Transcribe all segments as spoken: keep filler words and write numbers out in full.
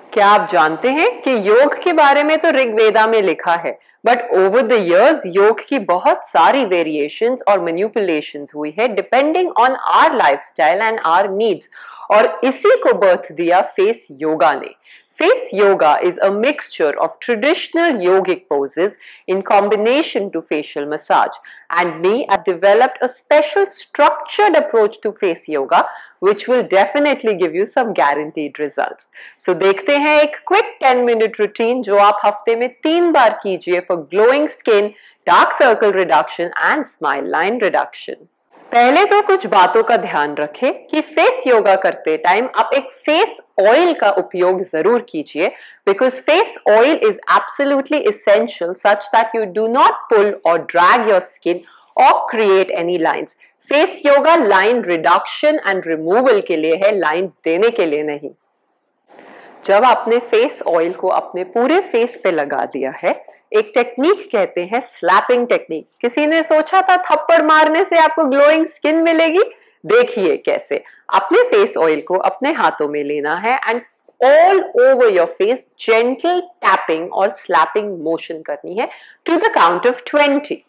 क्या आप जानते हैं कि योग के बारे में तो ऋग्वेदा में लिखा है, बट ओवर द इयर्स योग की बहुत सारी वेरिएशंस और मैनिपुलेशंस हुई है depending on our lifestyle and our needs, और इसी को बर्थ दिया फेस योगा ने। Face yoga is a mixture of traditional yogic poses in combination to facial massage, and me have developed a special structured approach to face yoga which will definitely give you some guaranteed results. So देखते हैं एक quick ten minute routine जो आप हफ्ते में तीन बार कीजिए for glowing skin, dark circle reduction and smile line reduction. पहले तो कुछ बातों का ध्यान रखें कि फेस योगा करते टाइम आप एक फेस ऑयल का उपयोग जरूर कीजिए, because face oil is absolutely essential such that you do not pull और ड्रैग योर स्किन और create any lines. Face yoga line reduction and removal के लिए है, लाइंस देने के लिए नहीं। जब आपने फेस ऑयल को अपने पूरे फेस पे लगा दिया है, एक टेक्निक कहते हैं स्लैपिंग टेक्निक। किसी ने सोचा था थप्पड़ मारने से आपको ग्लोइंग स्किन मिलेगी? देखिए कैसे। अपने फेस ऑयल को अपने हाथों में लेना है and all over your face gentle tapping और स्लैपिंग मोशन करनी है to the count of twenty.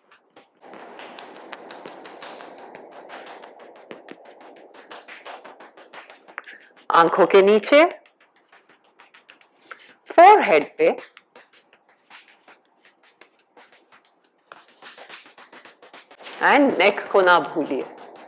आंखों के नीचे, फोरहेड पे, एंड नेक को ना भूलिए।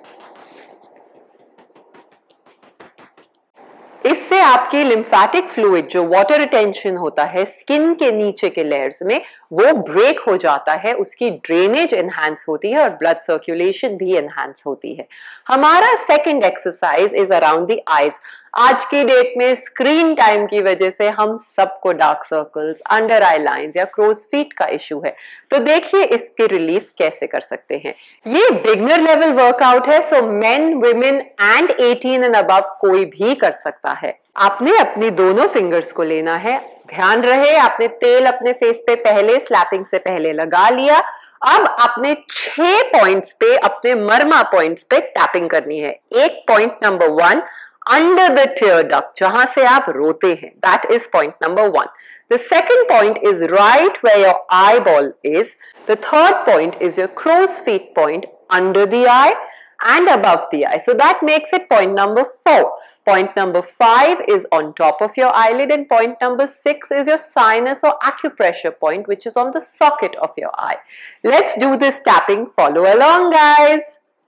इससे आपकी लिम्फेटिक फ्लूइड जो वाटर रिटेंशन होता है स्किन के नीचे के लेयर्स में, वो ब्रेक हो जाता है, उसकी ड्रेनेज एनहांस होती है और ब्लड सर्कुलेशन भी एनहांस होती है। हमारा second exercise is around the eyes. आज की डेट में स्क्रीन टाइम की वजह से हम सबको dark circles, under eye lines या क्रोज फीट का इशू है, तो देखिए इसकी रिलीफ कैसे कर सकते हैं। ये बिगनर लेवल वर्कआउट है, so men, women and eighteen and above कोई भी कर सकता है। आपने अपनी दोनों फिंगर्स को लेना है। ध्यान रहे आपने तेल अपने फेस पे पहले स्लैपिंग से पहले लगा लिया। अब आपने छह पॉइंट्स पे, अपने मर्मा पॉइंट्स पे टैपिंग करनी है। एक point number one, under the tear duct, जहां से आप रोते हैं, that is point number one. The second point is right where your eyeball is. The third point is your crow's feet point under the eye and above the eye. So that makes it point number four. Point number five is on top of your eyelid, and point number six is your sinus or acupressure point, which is on the socket of your eye. Let's do this tapping. Follow along, guys.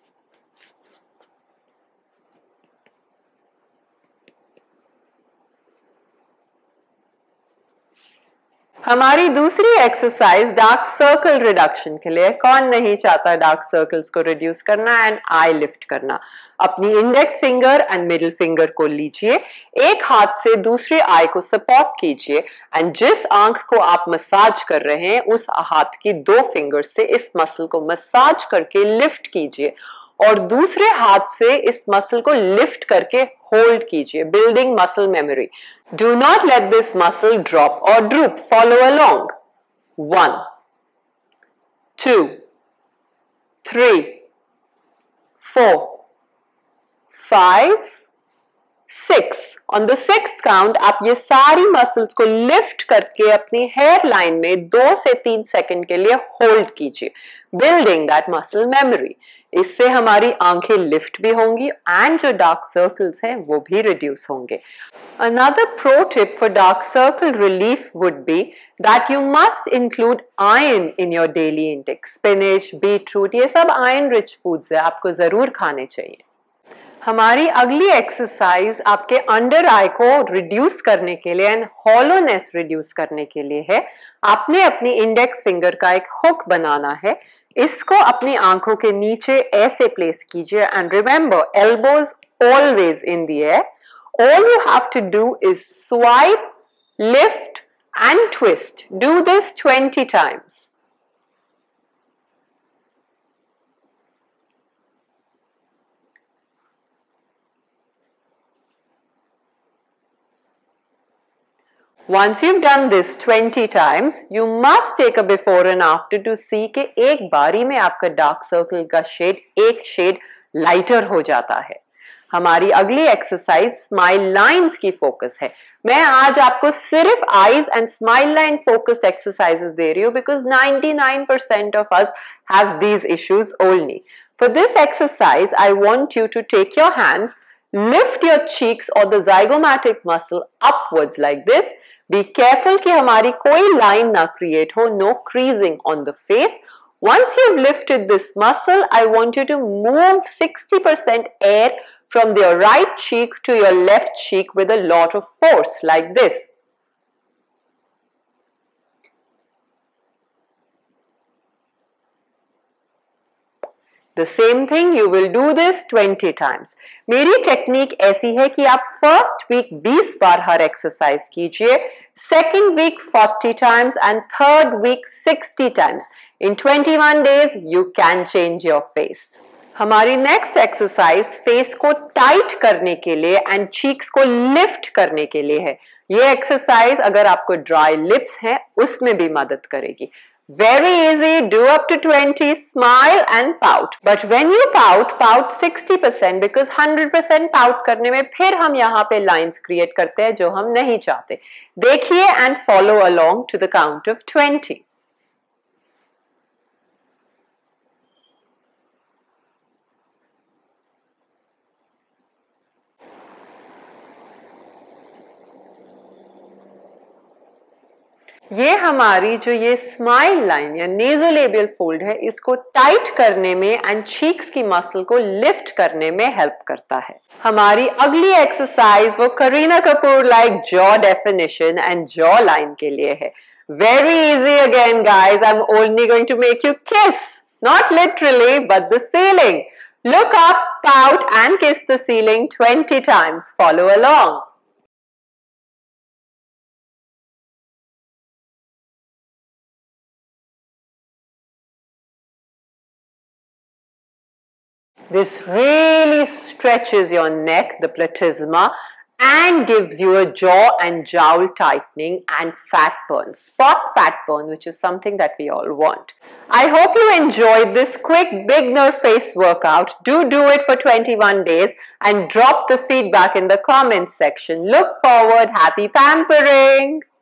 हमारी दूसरी exercise dark circle reduction के लिए। कौन नहीं चाहता dark circles को reduce करना and eye lift करना। अपनी index finger and middle finger को लीजिए, एक हाथ से दूसरे आई को सपोर्ट कीजिए एंड जिस आंख को आप मसाज कर रहे हैं उस हाथ की दो फिंगर से इस मसल को मसाज करके लिफ्ट कीजिए और दूसरे हाथ से इस मसल को लिफ्ट करके होल्ड कीजिए, building muscle memory. Do not let this muscle drop or droop. Follow along. One, two, three, four, five, six. On the sixth count, आप ये सारी मसल्स को लिफ्ट करके अपनी हेयर लाइन में दो से तीन सेकंड के लिए होल्ड कीजिए, बिल्डिंग दैट मसल मेमोरी। इससे हमारी आंखें लिफ्ट भी होंगी एंड जो डार्क सर्कल्स हैं वो भी रिड्यूस होंगे। Another pro tip for dark circle relief would be that you must include iron in your daily intake. Spinach, beetroot, ये सब iron rich foods है, आपको जरूर खाने चाहिए। हमारी अगली एक्सरसाइज आपके अंडर आई को रिड्यूस करने के लिए एंड हॉलोनेस रिड्यूस करने के लिए है। आपने अपनी इंडेक्स फिंगर का एक हुक बनाना है, इसको अपनी आंखों के नीचे ऐसे प्लेस कीजिए and remember elbows always in the air. All you have to do is swipe, lift and twist. Do this twenty times. Once you've done this twenty times, you must take a before and after to see कि एक बारी में आपका dark circle का shade एक shade lighter हो जाता है। हमारी अगली एक्सरसाइज स्माइल लाइंस की फोकस है। मैं आज आपको सिर्फ eyes and smile line focused exercises दे रही हूँ because ninety-nine percent of us have these issues only. For this exercise, I want you to take your hands, lift your cheeks or the zygomatic muscle upwards like this. Be careful कि हमारी कोई line ना create हो, no creasing on the face. Once you've lifted this muscle, I want you to move sixty percent air from your right cheek to your left cheek with a lot of force like this. The same thing you will do this twenty times. मेरी technique ऐसी है कि आप first week twenty बार हर exercise कीजिए, second week forty times and third week sixty times. In twenty-one days you can change your face. हमारी next exercise face को टाइट करने के लिए एंड चीक्स को लिफ्ट करने के लिए है। ये एक्सरसाइज अगर आपको ड्राई लिप्स हैं उसमें भी मदद करेगी। Very easy, do up to twenty, smile and pout. But when you pout, pout sixty percent because one hundred percent pout करने में फिर हम यहाँ पे lines create करते हैं जो हम नहीं चाहते। देखिए and follow along to the count of twenty. ये हमारी जो ये स्माइल लाइन या नेजोलेबियल फोल्ड है इसको टाइट करने में एंड चीक्स की मसल को लिफ्ट करने में हेल्प करता है। हमारी अगली एक्सरसाइज वो Kareena Kapoor like jaw definition and jaw line के लिए है। Very easy again guys, I am only going to make you kiss, not literally but the ceiling. Look up, pout and kiss the ceiling twenty times. Follow along. This really stretches your neck, the platysma, and gives you a jaw and jowl tightening and fat burn, spot fat burn, which is something that we all want. I hope you enjoyed this quick beginner face workout. Do do it for twenty-one days and drop the feedback in the comments section. Look forward. Happy pampering.